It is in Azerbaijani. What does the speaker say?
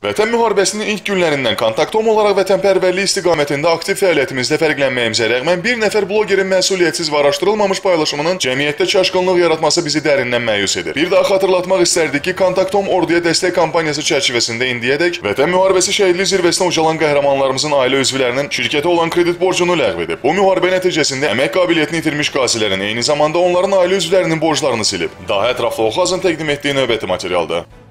Vətən müharibəsinin ilk günlərindən Kontaktom olaraq vətənpərvərlik istiqamətində aktiv fəaliyyətimizdə fərqlənməyimizə rəğmən bir nəfər blogerin məsuliyyətsiz və araşdırılmamış paylaşımının cəmiyyətdə çaşqınlıq yaratması bizi dərindən məyus edir. Bir daha xatırlatmaq istərdik ki, Kontaktom orduya dəstək kampaniyası çərçivəsində indiyədək Vətən müharibəsi şəhidlik zirvəsinə ucalan qəhrəmanlarımızın ailə üzvlərinin şirkətə olan kredit borcunu ləğv edib. Bu müharibə nəticəsində əmək qabiliyyətini itirmiş qazilərin eyni zamanda onların ailə üzvlərinin borclarını silib. Daha ətraflı Oxazın təqdim etdiyi növbəti materialda.